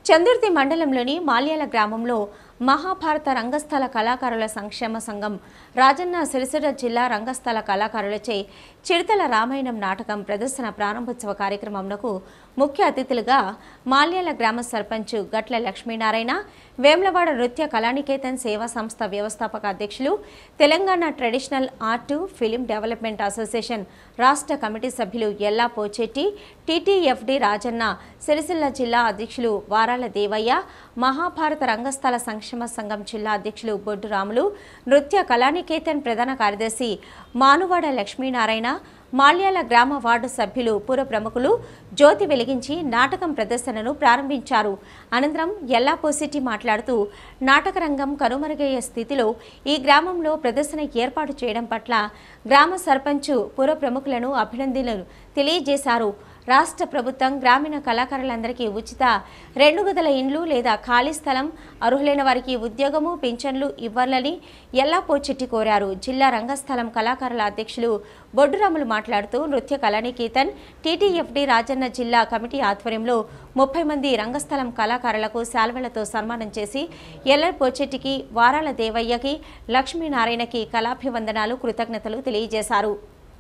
చందుర్తి మండలంలోని మాల్యాల గ్రామంలో మహాభారత రంగస్థల కళాకారుల సంక్షేమ సంఘం రాజన్న సిరిసిల్ల జిల్లా రంగస్థల కళాకారులచే చిరుతల రామాయణం నాటకం ప్రదర్శన ప్రారంభోత్సవ కార్యక్రమంకు ముఖ్య అతిథులుగా మాల్యాల గ్రామ సర్పంచ్ గట్ల లక్ష్మీనారాయణ, వేములవాడ నృత్య కళానికేతన్ సేవా సంస్థ వ్యవస్థాపక అధ్యక్షులు, Telangana traditional art film development association రాష్ట్ర కమిటీ సభ్యులు ఎల్లా పోచెట్టి, టీటీఎఫ్డి రాజన్న సిరిసిల్ల జిల్లా అధ్యక్షులు వారాల దేవయ్య, మహాభారత రంగస్థల సంక్షేమ సంఘం జిల్లా అధ్యక్షులు బొడ్డు రాములు, నృత్య కళానికేతన్ ప్రధాన కార్యదర్శి మానువాడ లక్ష్మీనారాయణ, మాల్యాల గ్రామ వార్డు సభ్యులు పుర ప్రముఖులు జ్యోతి వెలిగించి నాటకం ప్రదర్శనను ప్రారంభించారు. అనంతరం ఎల్లా పోసిటి మాట్లాడుతూ నాటక రంగం కనుమరుగయ్యే స్థితిలో ఈ గ్రామంలో ప్రదర్శన ఏర్పాటు చేయడం పట్ల గ్రామ సర్పంచ్ పుర ప్రముఖులను అభినందనలు తెలియజేశారు. రాష్ట్ర ప్రభుత్వం గ్రామీణ కళాకారులందరికీ ఉచిత 2 గదుల ఇండ్లు లేదా ఖాళీ స్థలం, అర్హులైన వారికి ఉద్యోగము, పింఛన్లు ఇవ్వాలని ఎల్లా పోచెట్టి కోరారు. జిల్లా రంగస్థలం కళాకారుల అధ్యక్షులు బొడ్డురాములు మాట్లాడుతూ నృత్య కళానికేతన్ టీటీఎఫ్డి రాజన్న జిల్లా కమిటీ ఆధ్వర్యంలో 30 మంది రంగస్థలం కళాకారులకు శాల్వలతో సన్మానం చేసి ఎల్లా పోచెట్టికి, వారాల దేవయ్యకి, లక్ష్మీనారాయణకి కళాభివందనాలు, కృతజ్ఞతలు తెలియజేశారు.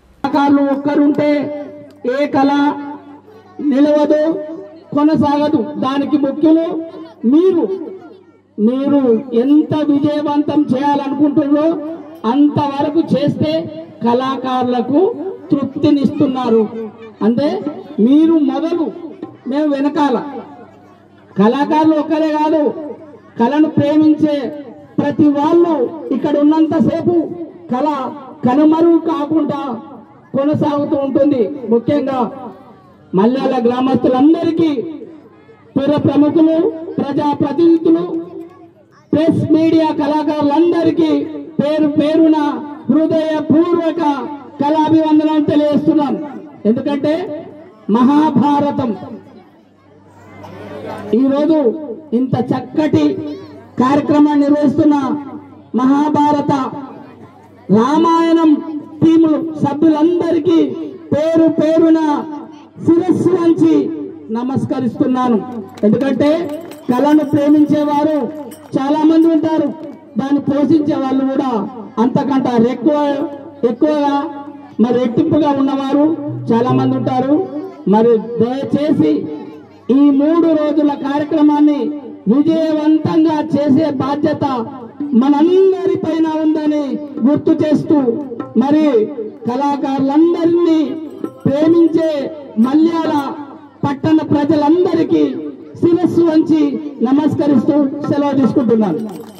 ఏ కళ నిలవదు, కొనసాగదు. దానికి ముఖ్యులు మీరు ఎంత విజయవంతం చేయాలనుకుంటున్నారో అంతవరకు చేస్తే కళాకారులకు తృప్తినిస్తున్నారు. అంటే మీరు మొదలు, మేము వెనకాల. కళాకారులు ఒక్కరే కాదు, కళను ప్రేమించే ప్రతి వాళ్ళు ఇక్కడ ఉన్నంతసేపు కళ కనుమరుగు కాకుండా కొనసాగుతూ ఉంటుంది. ముఖ్యంగా మల్యాల గ్రామస్తులందరికీ, పుర ప్రముఖులు, ప్రజాప్రతినిధులు, ప్రెస్ మీడియా కళాకారులందరికీ పేరు పేరున హృదయపూర్వక కళాభివందనాలు తెలియజేస్తున్నాం. ఎందుకంటే మహాభారతం ఈరోజు ఇంత చక్కటి కార్యక్రమాన్ని నిర్వహిస్తున్న మహాభారత రామాయణం టీములు సభ్యులందరికీ పేరు పేరున శిరస్సు వంచి నమస్కరిస్తున్నాను. ఎందుకంటే కళను ప్రేమించేవారు చాలా మంది ఉంటారు, దాన్ని పోషించే వాళ్ళు కూడా అంతకంటే ఎక్కువగా మరి రెట్టింపుగా ఉన్నవారు చాలా మంది ఉంటారు. మరి దయచేసి ఈ 3 రోజుల కార్యక్రమాన్ని విజయవంతంగా చేసే బాధ్యత మనందరిపైన ఉందని గుర్తు చేస్తూ, మరి కళాకారులందరినీ ప్రేమించే మల్యాల పట్టణ ప్రజలందరికీ శిరస్సు వంచి నమస్కరిస్తూ సెలవు తీసుకుంటున్నాను.